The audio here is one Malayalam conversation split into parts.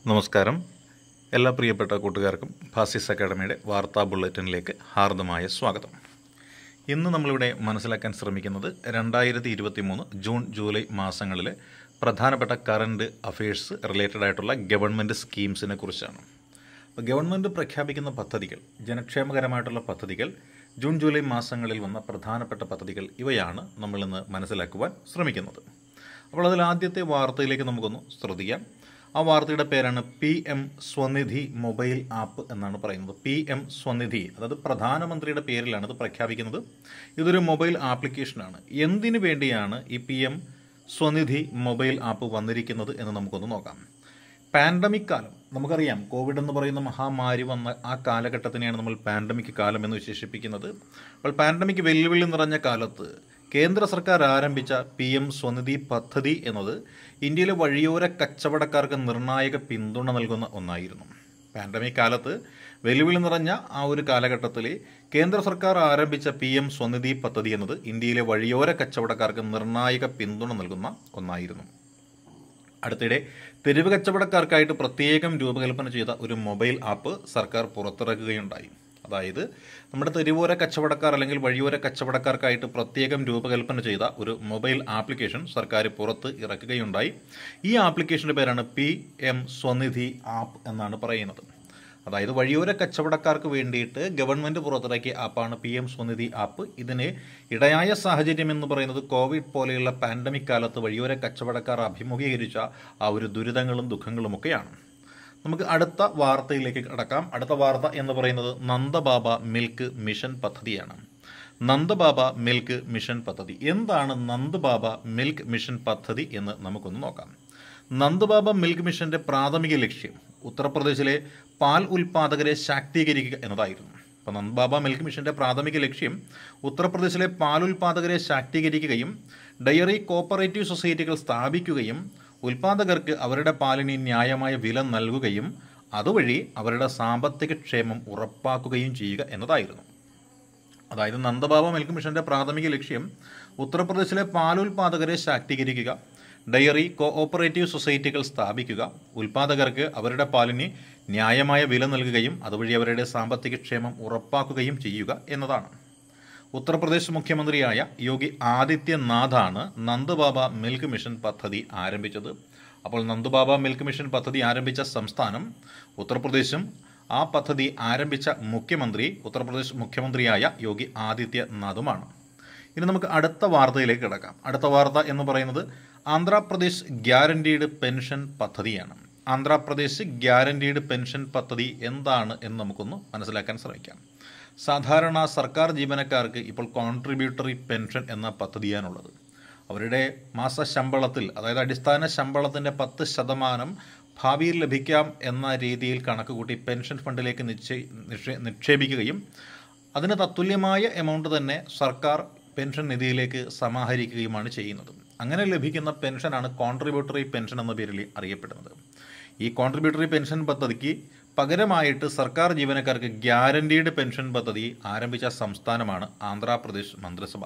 നമസ്കാരം. എല്ലാ പ്രിയപ്പെട്ട കൂട്ടുകാർക്കും ഫാസിസ് അക്കാഡമിയുടെ വാർത്താ ബുള്ളറ്റിനിലേക്ക് ഹാർദമായ സ്വാഗതം. ഇന്ന് നമ്മളിവിടെ മനസ്സിലാക്കാൻ ശ്രമിക്കുന്നത് 2023 ജൂൺ ജൂലൈ മാസങ്ങളിലെ പ്രധാനപ്പെട്ട കറണ്ട് അഫയേഴ്സ് റിലേറ്റഡ് ആയിട്ടുള്ള ഗവൺമെൻറ് സ്കീംസിനെ കുറിച്ചാണ്. അപ്പോൾ ഗവൺമെൻറ് പ്രഖ്യാപിക്കുന്ന പദ്ധതികൾ, ജനക്ഷേമകരമായിട്ടുള്ള പദ്ധതികൾ, ജൂൺ ജൂലൈ മാസങ്ങളിൽ വന്ന പ്രധാനപ്പെട്ട പദ്ധതികൾ, ഇവയാണ് നമ്മളിന്ന് മനസ്സിലാക്കുവാൻ ശ്രമിക്കുന്നത്. അപ്പോൾ അതിൽ ആദ്യത്തെ വാർത്തയിലേക്ക് നമുക്കൊന്ന് ശ്രദ്ധിക്കാം. ആ വാർത്തയുടെ പേരാണ് PM സ്വനിധി മൊബൈൽ ആപ്പ് എന്നാണ് പറയുന്നത്. PM സ്വനിധി, അതായത് പ്രധാനമന്ത്രിയുടെ പേരിലാണ് ഇത് പ്രഖ്യാപിക്കുന്നത്. ഇതൊരു മൊബൈൽ ആപ്ലിക്കേഷനാണ്. എന്തിനു വേണ്ടിയാണ് ഈ PM സ്വനിധി മൊബൈൽ ആപ്പ് വന്നിരിക്കുന്നത് എന്ന് നമുക്കൊന്ന് നോക്കാം. പാൻഡമിക് കാലം, നമുക്കറിയാം കോവിഡ് എന്ന് പറയുന്ന മഹാമാരി വന്ന ആ കാലഘട്ടത്തിനെയാണ് നമ്മൾ പാൻഡമിക് കാലം എന്ന് വിശേഷിപ്പിക്കുന്നത്. അപ്പോൾ പാൻഡമിക് വെല്ലുവിളി നിറഞ്ഞ കാലത്ത് കേന്ദ്ര സർക്കാർ ആരംഭിച്ച PM സ്വനിധി പദ്ധതി എന്നത് ഇന്ത്യയിലെ വഴിയോര കച്ചവടക്കാർക്ക് നിർണായക പിന്തുണ നൽകുന്ന ഒന്നായിരുന്നു. പാൻഡമിക് കാലത്ത് വെല്ലുവിളി നിറഞ്ഞ ആ ഒരു കാലഘട്ടത്തിൽ കേന്ദ്ര സർക്കാർ ആരംഭിച്ച PM സ്വനിധി പദ്ധതി എന്നത് ഇന്ത്യയിലെ വഴിയോര കച്ചവടക്കാർക്ക് നിർണായക പിന്തുണ നൽകുന്ന ഒന്നായിരുന്നു. അടുത്തിടെ തെരുവ് കച്ചവടക്കാർക്കായിട്ട് പ്രത്യേകം രൂപകൽപ്പന ചെയ്ത ഒരു മൊബൈൽ ആപ്പ് സർക്കാർ പുറത്തിറക്കുകയുണ്ടായി. അതായത് നമ്മുടെ തെരുവോര കച്ചവടക്കാർ അല്ലെങ്കിൽ വഴിയോര കച്ചവടക്കാർക്കായിട്ട് പ്രത്യേകം രൂപകൽപ്പന ചെയ്ത ഒരു മൊബൈൽ ആപ്ലിക്കേഷൻ സർക്കാർ പുറത്ത് ഇറക്കുകയുണ്ടായി. ഈ ആപ്ലിക്കേഷൻ്റെ പേരാണ് PM സ്വനിധി ആപ്പ് എന്നാണ് പറയുന്നത്. അതായത് വഴിയോര കച്ചവടക്കാർക്ക് വേണ്ടിയിട്ട് ഗവൺമെൻറ് പുറത്തിറക്കിയ ആപ്പാണ് PM സ്വനിധി ആപ്പ്. ഇതിന് ഇടയായ സാഹചര്യം എന്ന് പറയുന്നത് കോവിഡ് പോലെയുള്ള പാൻഡമിക് കാലത്ത് വഴിയോര കച്ചവടക്കാർ അഭിമുഖീകരിച്ച ആ ഒരു ദുരിതങ്ങളും ദുഃഖങ്ങളുമൊക്കെയാണ്. നമുക്ക് അടുത്ത വാർത്തയിലേക്ക് കടക്കാം. അടുത്ത വാർത്ത എന്ന് പറയുന്നത് നന്ദബാബ മിൽക്ക് മിഷൻ പദ്ധതിയാണ്. നന്ദബാബ മിൽക്ക് മിഷൻ പദ്ധതി എന്താണ്? നന്ദബാബ മിൽക്ക് മിഷൻ പദ്ധതി എന്ന് നമുക്കൊന്ന് നോക്കാം. നന്ദബാബ മിൽക്ക് മിഷന്റെ പ്രാഥമിക ലക്ഷ്യം ഉത്തർപ്രദേശിലെ പാൽ ഉൽപാദകരെ ശാക്തീകരിക്കുക എന്നതായിരുന്നു. അപ്പോൾ നന്ദബാബ മിൽക്ക് മിഷന്റെ പ്രാഥമിക ലക്ഷ്യം ഉത്തർപ്രദേശിലെ പാൽ ഉൽപാദകരെ ശാക്തീകരിക്കുകയും ഡയറി കോപ്പറേറ്റീവ് സൊസൈറ്റികൾ സ്ഥാപിക്കുകയും ഉൽപാദകർക്ക് അവരുടെ പാലിന് ന്യായമായ വില നൽകുകയും അതുവഴി അവരുടെ സാമ്പത്തിക ക്ഷേമം ഉറപ്പാക്കുകയും ചെയ്യുക എന്നതായിരുന്നു. അതായത് നന്ദബാബ മിൽക്ക് മിഷന്റെ പ്രാഥമിക ലക്ഷ്യം ഉത്തർപ്രദേശിലെ പാലുൽപാദകരെ ശാക്തീകരിക്കുക, ഡയറി കോഓപ്പറേറ്റീവ് സൊസൈറ്റികൾ സ്ഥാപിക്കുക, ഉൽപാദകർക്ക് അവരുടെ പാലിന് ന്യായമായ വില നൽകുകയും അതുവഴി അവരുടെ സാമ്പത്തിക ക്ഷേമം ഉറപ്പാക്കുകയും ചെയ്യുക എന്നതാണ്. ഉത്തർപ്രദേശ് മുഖ്യമന്ത്രിയായ യോഗി ആദിത്യനാഥാണ് നന്ദബാബ മിൽക്ക് മിഷൻ പദ്ധതി ആരംഭിച്ചത്. അപ്പോൾ നന്ദബാബ മിൽക്ക് മിഷൻ പദ്ധതി ആരംഭിച്ച സംസ്ഥാനം ഉത്തർപ്രദേശും ആ പദ്ധതി ആരംഭിച്ച ഉത്തർപ്രദേശ് മുഖ്യമന്ത്രിയായ യോഗി ആദിത്യനാഥുമാണ്. ഇനി നമുക്ക് അടുത്ത വാർത്തയിലേക്ക് കിടക്കാം. അടുത്ത വാർത്ത എന്ന് പറയുന്നത് ആന്ധ്രാപ്രദേശ് ഗ്യാരണ്ടീഡ് പെൻഷൻ പദ്ധതിയാണ്. ആന്ധ്രാപ്രദേശ് ഗ്യാരണ്ടീഡ് പെൻഷൻ പദ്ധതി എന്താണ് എന്ന് നമുക്കൊന്ന് മനസ്സിലാക്കാൻ ശ്രമിക്കാം. സാധാരണ സർക്കാർ ജീവനക്കാർക്ക് ഇപ്പോൾ കോൺട്രിബ്യൂട്ടറി പെൻഷൻ എന്ന പദ്ധതിയാണുള്ളത്. അവരുടെ മാസ ശമ്പളത്തിൽ, അതായത് അടിസ്ഥാന ശമ്പളത്തിൻ്റെ 10% ഭാവിയിൽ ലഭിക്കാം എന്ന രീതിയിൽ കണക്കുകൂട്ടി പെൻഷൻ ഫണ്ടിലേക്ക് നിക്ഷേപിക്കുകയും അതിന് തത്തുല്യമായ എമൗണ്ട് തന്നെ സർക്കാർ പെൻഷൻ നിധിയിലേക്ക് സമാഹരിക്കുകയുമാണ് ചെയ്യുന്നത്. അങ്ങനെ ലഭിക്കുന്ന പെൻഷനാണ് കോൺട്രിബ്യൂട്ടറി പെൻഷൻ എന്ന പേരിൽ അറിയപ്പെടുന്നത്. ഈ കോൺട്രിബ്യൂട്ടറി പെൻഷൻ പദ്ധതിക്ക് പകരമായിട്ട് സർക്കാർ ജീവനക്കാർക്ക് ഗ്യാരണ്ടീഡ് പെൻഷൻ പദ്ധതി ആരംഭിച്ച സംസ്ഥാനമാണ് ആന്ധ്രാപ്രദേശ് മന്ത്രിസഭ.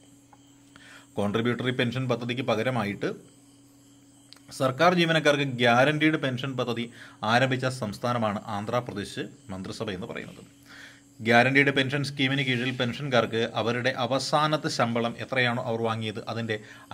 കോൺട്രിബ്യൂട്ടറി പെൻഷൻ പദ്ധതിക്ക് പകരമായിട്ട് സർക്കാർ ജീവനക്കാർക്ക് ഗ്യാരണ്ടീഡ് പെൻഷൻ പദ്ധതി ആരംഭിച്ച സംസ്ഥാനമാണ് ആന്ധ്രാപ്രദേശ് മന്ത്രിസഭ എന്ന് പറയുന്നത്. ഗ്യാരണ്ടീഡ് പെൻഷൻ സ്കീമിന് കീഴിൽ പെൻഷൻകാർക്ക് അവരുടെ അവസാനത്തെ ശമ്പളം എത്രയാണോ അവർ വാങ്ങിയത് അതിൻ്റെ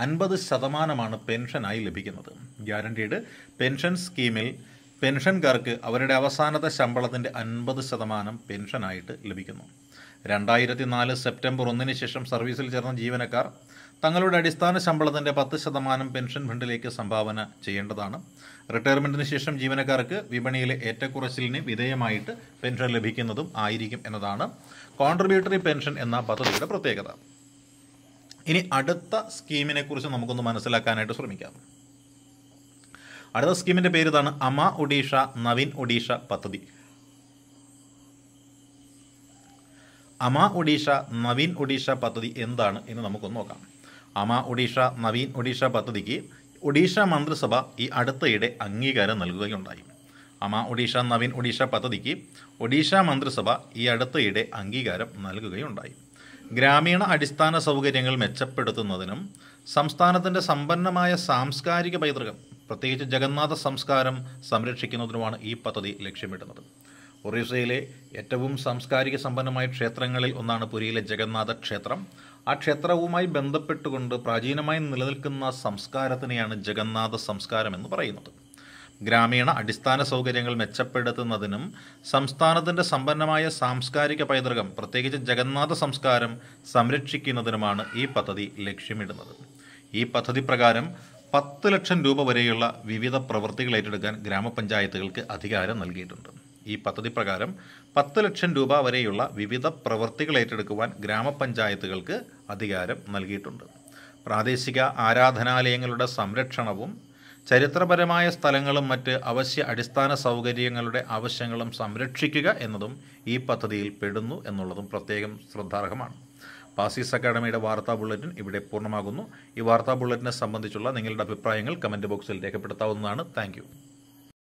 50% പെൻഷനായി ലഭിക്കുന്നത്. ഗ്യാരണ്ടീഡ് പെൻഷൻ സ്കീമിൽ പെൻഷൻകാർക്ക് അവരുടെ അവസാനത്തെ ശമ്പളത്തിൻ്റെ 50% പെൻഷനായിട്ട് ലഭിക്കുന്നു. 2004 സെപ്റ്റംബർ 1 ശേഷം സർവീസിൽ ചേർന്ന ജീവനക്കാർ തങ്ങളുടെ അടിസ്ഥാന ശമ്പളത്തിൻ്റെ 10% പെൻഷൻ ഫണ്ടിലേക്ക് സംഭാവന ചെയ്യേണ്ടതാണ്. റിട്ടയർമെൻറ്റിന് ശേഷം ജീവനക്കാർക്ക് വിപണിയിലെ ഏറ്റക്കുറച്ചിലിന് വിധേയമായിട്ട് പെൻഷൻ ലഭിക്കുന്നതും ആയിരിക്കും എന്നതാണ് കോൺട്രിബ്യൂട്ടറി പെൻഷൻ എന്ന പദ്ധതിയുടെ പ്രത്യേകത. ഇനി അടുത്ത സ്കീമിനെ കുറിച്ച് നമുക്കൊന്ന് മനസ്സിലാക്കാനായിട്ട് ശ്രമിക്കാം. അടുത്ത സ്കീമിൻ്റെ പേര് ഇതാണ്, അമ ഒഡീഷ നവീൻ ഒഡീഷ പദ്ധതി. അമ ഒഡീഷ നവീൻ ഒഡീഷ പദ്ധതി എന്താണ് എന്ന് നമുക്കൊന്ന് നോക്കാം. അമ ഒഡീഷ നവീൻ ഒഡീഷ പദ്ധതിക്ക് ഒഡീഷ മന്ത്രിസഭ ഈ അടുത്തയിടെ അംഗീകാരം നൽകുകയുണ്ടായി. അമ ഒഡീഷ നവീൻ ഒഡീഷ പദ്ധതിക്ക് ഒഡീഷ മന്ത്രിസഭ ഈ അടുത്തയിടെ അംഗീകാരം നൽകുകയുണ്ടായി. ഗ്രാമീണ അടിസ്ഥാന സൗകര്യങ്ങൾ മെച്ചപ്പെടുത്തുന്നതിനും സംസ്ഥാനത്തിൻ്റെ സമ്പന്നമായ സാംസ്കാരിക പൈതൃകം പ്രത്യേകിച്ച് ജഗന്നാഥ സംസ്കാരം സംരക്ഷിക്കുന്നതിനുമാണ് ഈ പദ്ധതി ലക്ഷ്യമിടുന്നത്. ഒറീസയിലെ ഏറ്റവും സാംസ്കാരിക സമ്പന്നമായ ക്ഷേത്രങ്ങളിൽ ഒന്നാണ് പുരിയിലെ ജഗന്നാഥ ക്ഷേത്രം. ആ ക്ഷേത്രവുമായി ബന്ധപ്പെട്ടുകൊണ്ട് പ്രാചീനമായി നിലനിൽക്കുന്ന സംസ്കാരത്തിനെയാണ് ജഗന്നാഥ സംസ്കാരം എന്ന് പറയുന്നത്. ഗ്രാമീണ അടിസ്ഥാന സൗകര്യങ്ങൾ മെച്ചപ്പെടുത്തുന്നതിനും സംസ്ഥാനത്തിൻ്റെ സമ്പന്നമായ സാംസ്കാരിക പൈതൃകം പ്രത്യേകിച്ച് ജഗന്നാഥ സംസ്കാരം സംരക്ഷിക്കുന്നതിനുമാണ് ഈ പദ്ധതി ലക്ഷ്യമിടുന്നത്. ഈ പദ്ധതി പ്രകാരം 10 ലക്ഷം രൂപ വരെയുള്ള വിവിധ പ്രവൃത്തികൾ ഏറ്റെടുക്കാൻ ഗ്രാമപഞ്ചായത്തുകൾക്ക് അധികാരം നൽകിയിട്ടുണ്ട്. ഈ പദ്ധതി പ്രകാരം 10 ലക്ഷം രൂപ വരെയുള്ള വിവിധ പ്രവൃത്തികൾ ഏറ്റെടുക്കുവാൻ ഗ്രാമപഞ്ചായത്തുകൾക്ക് അധികാരം നൽകിയിട്ടുണ്ട്. പ്രാദേശിക ആരാധനാലയങ്ങളുടെ സംരക്ഷണവും ചരിത്രപരമായ സ്ഥലങ്ങളും മറ്റ് അവശ്യ അടിസ്ഥാന സൗകര്യങ്ങളുടെ ആവശ്യങ്ങളും സംരക്ഷിക്കുക എന്നതും ഈ പദ്ധതിയിൽ പെടുന്നു എന്നുള്ളതും പ്രത്യേകം ശ്രദ്ധാർഹമാണ്. പാസീസ് അക്കാഡമിയുടെ വാർത്താ ബുള്ളറ്റിൻ ഇവിടെ പൂർണ്ണമാകുന്നു. ഈ വാർത്താ ബുള്ളറ്റിനെ സംബന്ധിച്ചുള്ള നിങ്ങളുടെ അഭിപ്രായങ്ങൾ കമൻറ്റ് ബോക്സിൽ രേഖപ്പെടുത്താവുന്നതാണ്. താങ്ക്